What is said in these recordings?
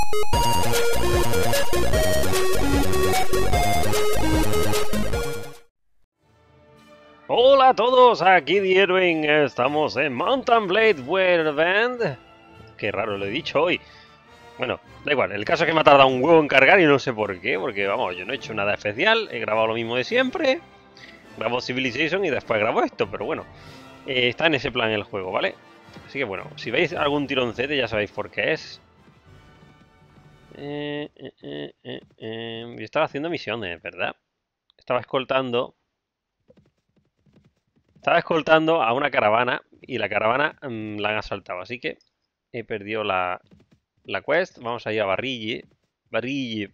Hola a todos, aquí Dierwin, estamos en Mountain Blade Warband. Qué raro lo he dicho hoy. Bueno, da igual, el caso es que me ha tardado un huevo en cargar y no sé por qué, porque vamos, yo no he hecho nada especial, he grabado lo mismo de siempre, grabo Civilization y después grabo esto, pero bueno, está en ese plan el juego, ¿vale? Así que bueno, si veis algún tironcete ya sabéis por qué es. Yo estaba haciendo misiones, ¿verdad? Estaba escoltando a una caravana y la caravana la han asaltado, así que he perdido la quest. Vamos a ir a Barille. Barille.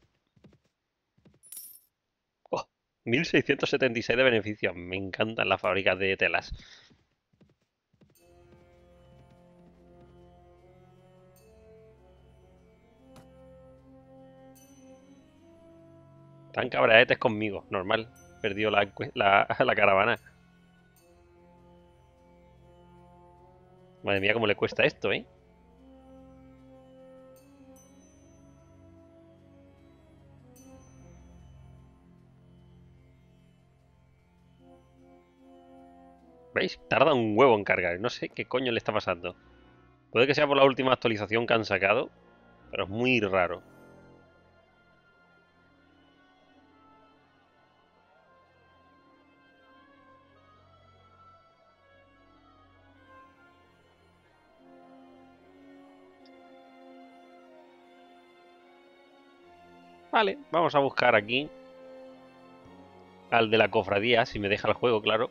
Oh, 1676 de beneficios. Me encantan las fábricas de telas. Están cabreadetes conmigo, normal. Perdió la caravana. Madre mía, cómo le cuesta esto, ¿eh? ¿Veis? Tarda un huevo en cargar. No sé qué coño le está pasando. Puede que sea por la última actualización que han sacado, pero es muy raro. Vale, vamos a buscar aquí al de la cofradía, si me deja el juego, claro.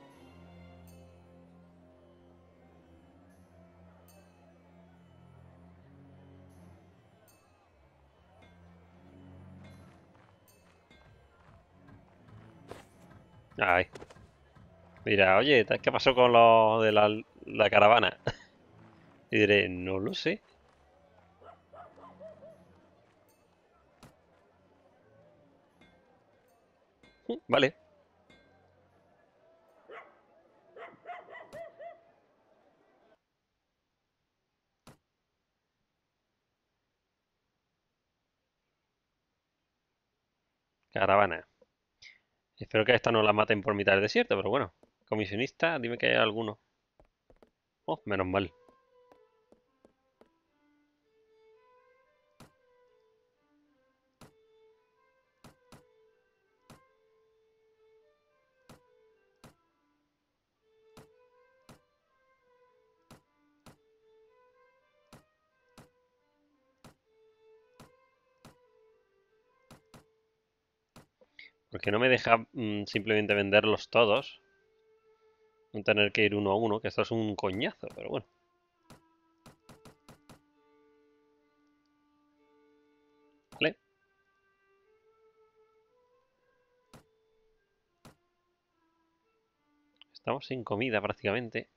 Ay. Mira, oye, ¿qué pasó con lo de la caravana? Y diré, no lo sé. Vale. Caravana. Espero que a esta no la maten por mitad del desierto, pero bueno. Comisionista, dime que hay alguno. Oh, menos mal. Porque no me deja simplemente venderlos todos. No tener que ir uno a uno, que esto es un coñazo, pero bueno. Vale. Estamos sin comida prácticamente.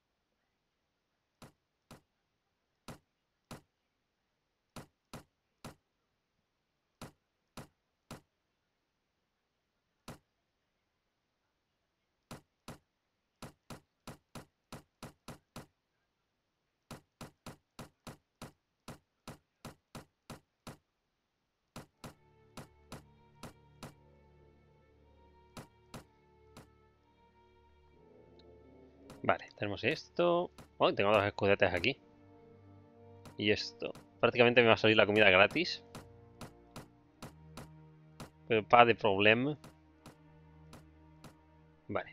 Vale, tenemos esto. Oh, tengo dos escudetes aquí. Y esto. Prácticamente me va a salir la comida gratis. Pero pas de problema. Vale.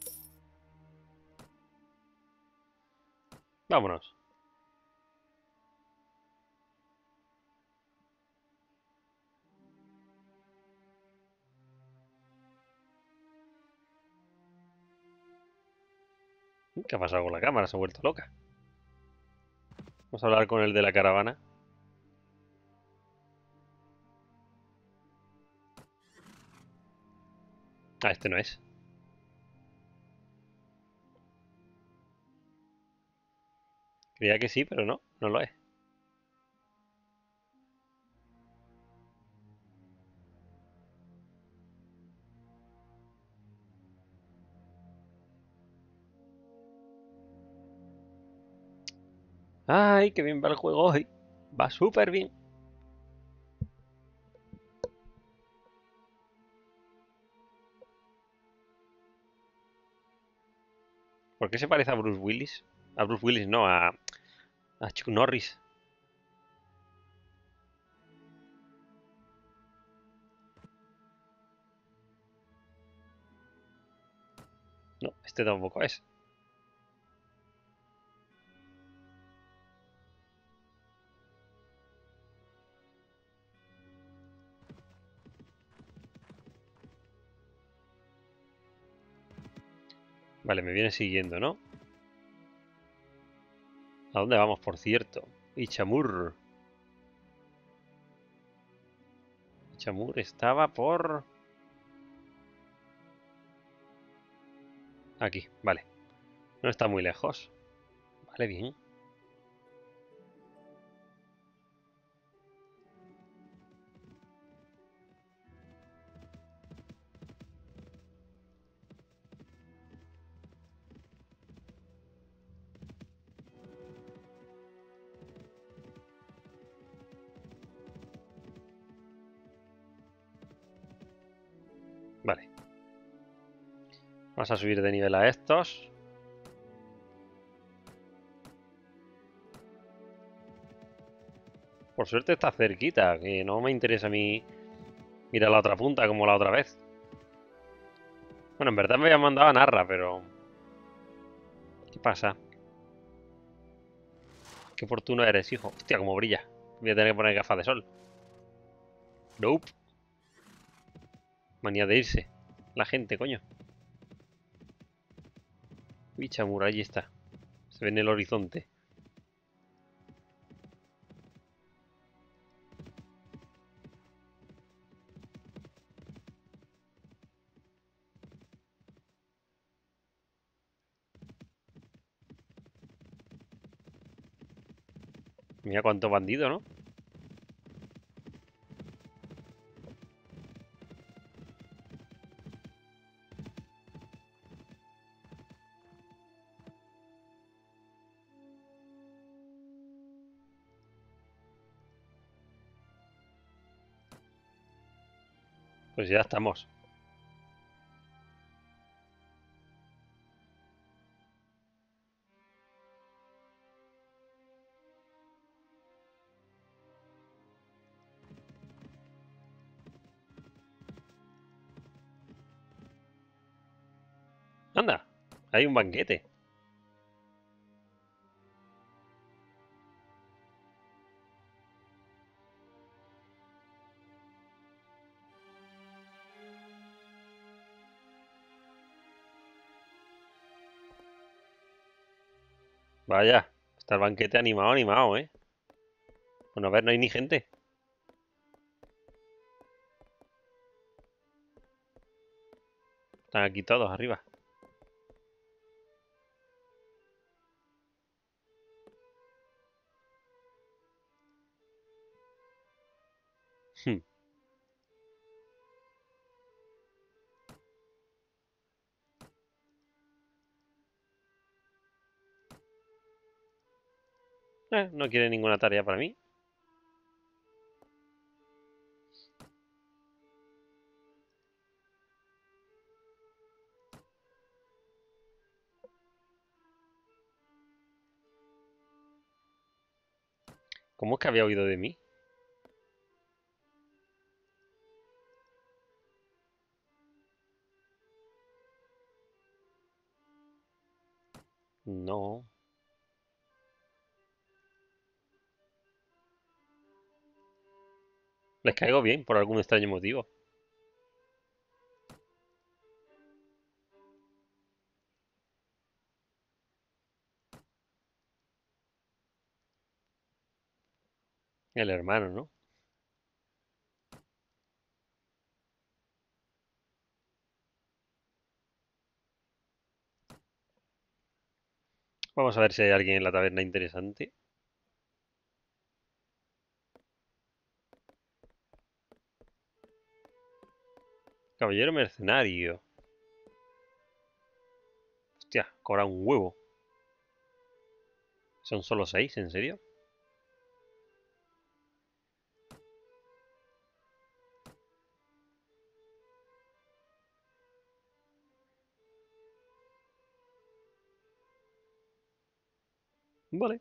Vámonos. ¿Qué ha pasado con la cámara? Se ha vuelto loca. Vamos a hablar con el de la caravana. Ah, este no es. Creía que sí, pero no, no lo es. Ay, qué bien va el juego hoy. Va súper bien. ¿Por qué se parece a Bruce Willis? A Bruce Willis, no, a Chuck Norris. No, este tampoco es. Vale, me viene siguiendo, ¿no? ¿A dónde vamos, por cierto? Ichamur. Ichamur estaba por... Aquí, vale. No está muy lejos. Vale, bien. Vale. Vamos a subir de nivel a estos. Por suerte está cerquita, que no me interesa a mí ir a la otra punta como la otra vez. Bueno, en verdad me habían mandado a Narra, pero... ¿Qué pasa? Qué oportuno eres, hijo. Hostia, cómo brilla. Voy a tener que poner gafas de sol. Nope. Manía de irse. La gente, coño. Ichamur, allí está. Se ve en el horizonte. Mira cuánto bandido, ¿no? Pues ya estamos. Anda, hay un banquete. Vaya, está el banquete animado, animado, ¿eh? Bueno, a ver, no hay ni gente. Están aquí todos arriba. Hmm. No quiere ninguna tarea para mí. ¿Cómo es que había oído de mí? No. Les caigo bien por algún extraño motivo. El hermano, ¿no? Vamos a ver si hay alguien en la taberna interesante. Caballero mercenario. Hostia, cobra un huevo. ¿Son solo 6? ¿En serio? Vale.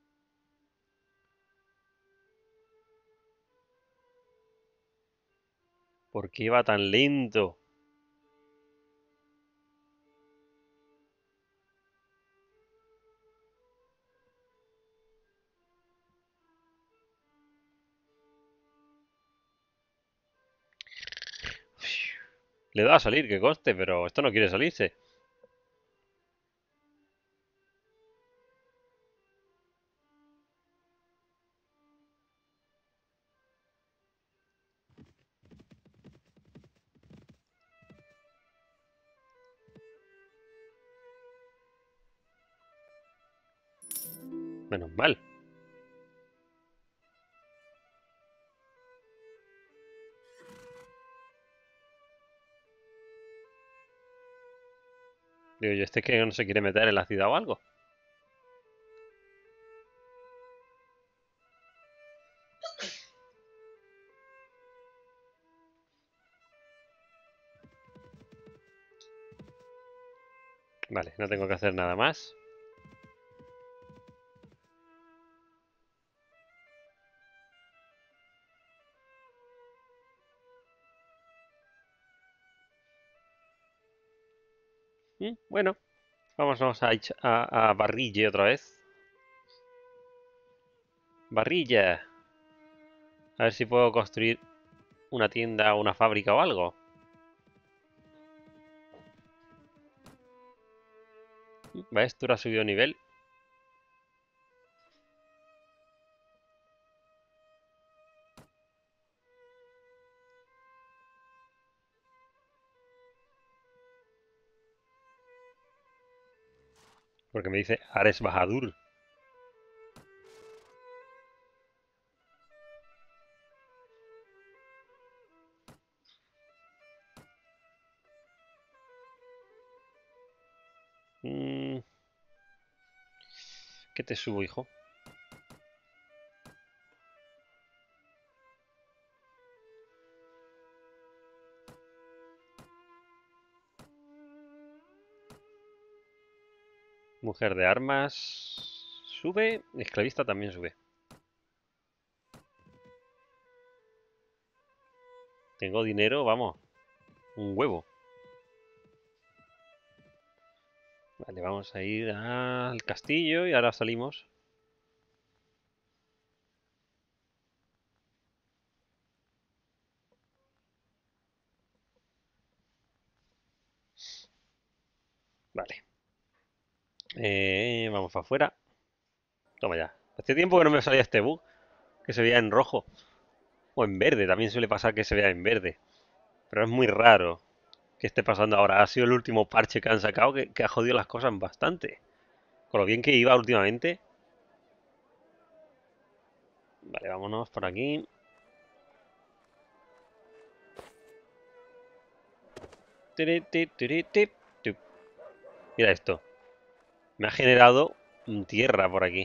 ¿Por qué va tan lento? Le da a salir, que coste, pero esto no quiere salirse. Menos mal. Digo yo, este es que no se quiere meter en la ciudad o algo. Vale, no tengo que hacer nada más. Bueno, vámonos a Barrille otra vez. Barrilla. A ver si puedo construir una tienda o una fábrica o algo. ¿Ves? Tú has subido nivel. Porque me dice Ares Bahadur. Mm, ¿Qué te subo, hijo? Mujer de armas. Sube. Esclavista también sube. Tengo dinero, vamos. Un huevo. Vale, vamos a ir al castillo y ahora salimos. Vale. Vamos para afuera. Toma ya. Hace tiempo que no me salía este bug. Que se veía en rojo. O en verde. También suele pasar que se vea en verde. Pero es muy raro que esté pasando ahora. Ha sido el último parche que han sacado que ha jodido las cosas bastante. Con lo bien que iba últimamente. Vale, vámonos por aquí. Mira esto. Me ha generado tierra por aquí.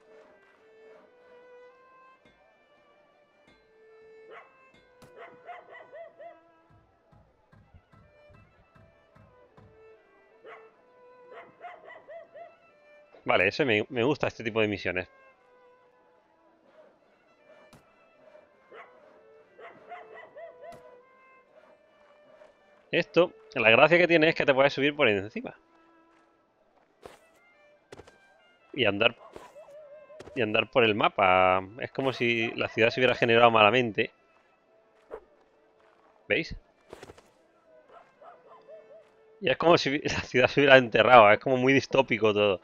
Vale, ese me gusta este tipo de misiones. Esto, la gracia que tiene es que te puedes subir por encima. Y andar, y andar por el mapa. Es como si la ciudad se hubiera generado malamente. ¿Veis? Y es como si la ciudad se hubiera enterrado. Es como muy distópico todo.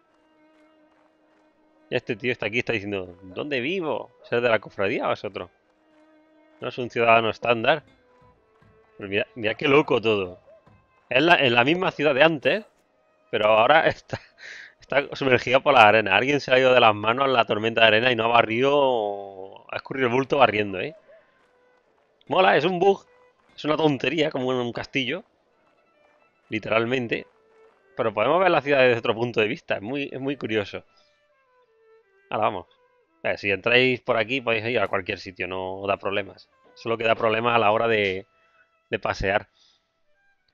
Y este tío está aquí, está diciendo, ¿dónde vivo? ¿Es de la cofradía o es otro? No es un ciudadano estándar. Pero mira, mira qué loco todo. Es en la misma ciudad de antes, pero ahora está sumergido por la arena. Alguien se ha ido de las manos en la tormenta de arena y no ha barrido. Ha escurrido el bulto barriendo, ¿eh? Mola, es un bug. Es una tontería, como en un castillo. Literalmente. Pero podemos ver la ciudad desde otro punto de vista. Es muy curioso. Ahora vamos. Si entráis por aquí podéis ir a cualquier sitio, no da problemas. Solo que da problemas a la hora de pasear.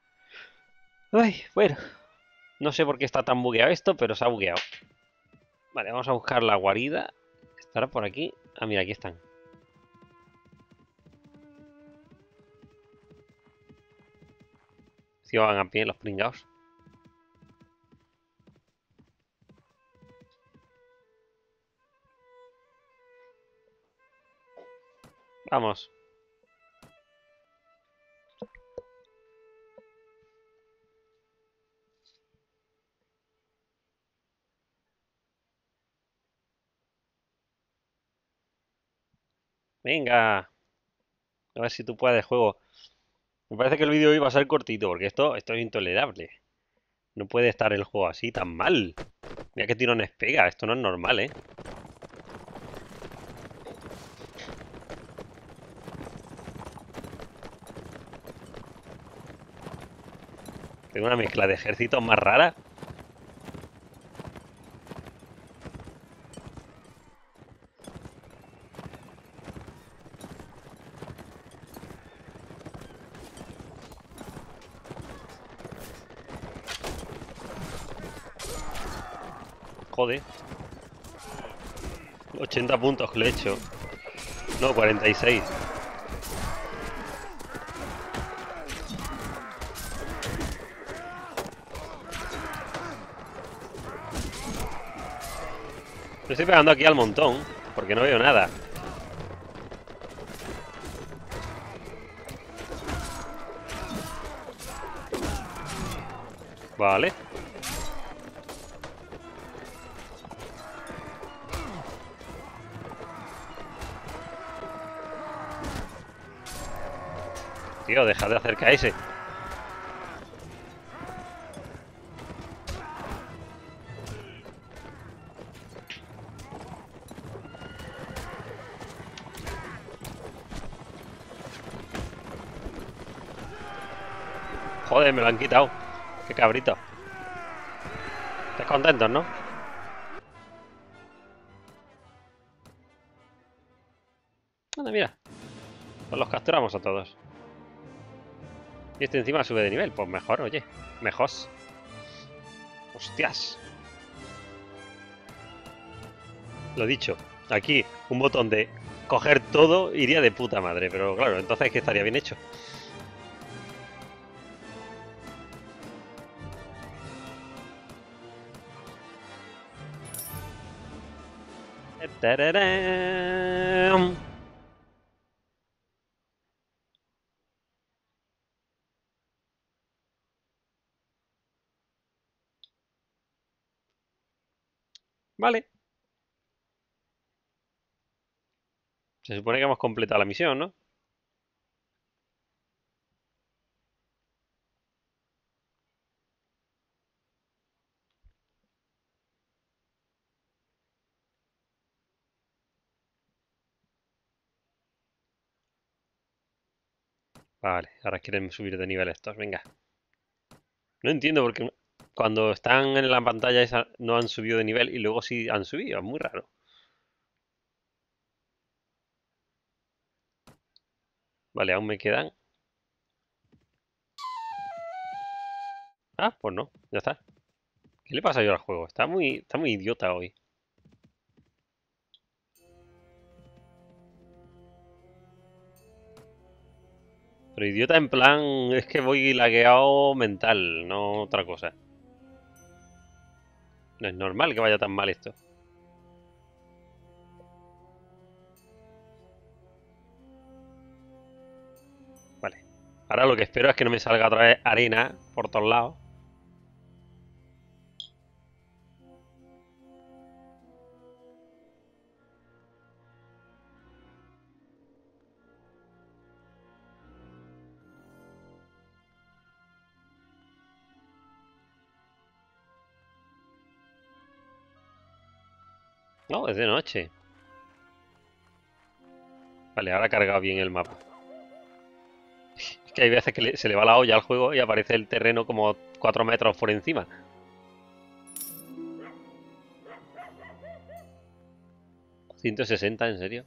Ay, bueno. No sé por qué está tan bugueado esto, pero se ha bugueado. Vale, vamos a buscar la guarida. ¿Estará por aquí? Ah, mira, aquí están. Si van a pie los pringados. Vamos. Venga. A ver si tú puedes, juego. Me parece que el vídeo iba a ser cortito, porque esto es intolerable. No puede estar el juego así tan mal. Mira qué tirones pega, esto no es normal, ¿eh? Tengo una mezcla de ejércitos más rara. Joder. 80 puntos que le he hecho. No, 46. Me estoy pegando aquí al montón, porque no veo nada. Vale. Tío, deja de acercar ese. Joder, me lo han quitado. Qué cabrito. ¿Estás contentos, no? Anda, mira. Pues los capturamos a todos. Y este encima sube de nivel. Pues mejor, oye. Mejor. Hostias. Lo dicho. Aquí un botón de coger todo iría de puta madre. Pero claro, entonces que estaría bien hecho. ¡Tararán! Vale. Se supone que hemos completado la misión, ¿no? Vale, ahora quieren subir de nivel estos, venga. No entiendo por qué cuando están en la pantalla esa no han subido de nivel y luego sí han subido, es muy raro. Vale, aún me quedan. Ah, pues no, ya está. ¿Qué le pasa yo al juego? Está muy idiota hoy. Pero idiota en plan, es que voy lagueado mental, no otra cosa. No es normal que vaya tan mal esto. Vale. Ahora lo que espero es que no me salga otra vez arena por todos lados. No, es de noche. Vale, ahora ha cargado bien el mapa. Es que hay veces que se le va la olla al juego y aparece el terreno como 4 metros por encima. 160, ¿en serio?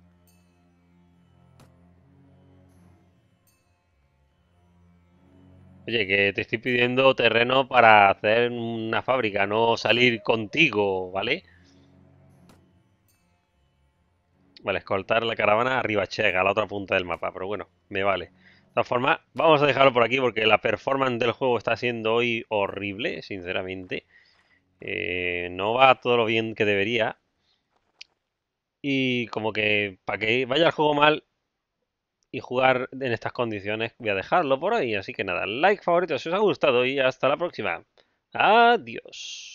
Oye, que te estoy pidiendo terreno para hacer una fábrica, no salir contigo, ¿vale? Vale, escoltar la caravana a Rivachega, a la otra punta del mapa, pero bueno, me vale. De todas formas, vamos a dejarlo por aquí porque la performance del juego está siendo hoy horrible, sinceramente. No va todo lo bien que debería. Y como que para que vaya el juego mal y jugar en estas condiciones, voy a dejarlo por ahí. Así que nada, like, favorito si os ha gustado y hasta la próxima. Adiós.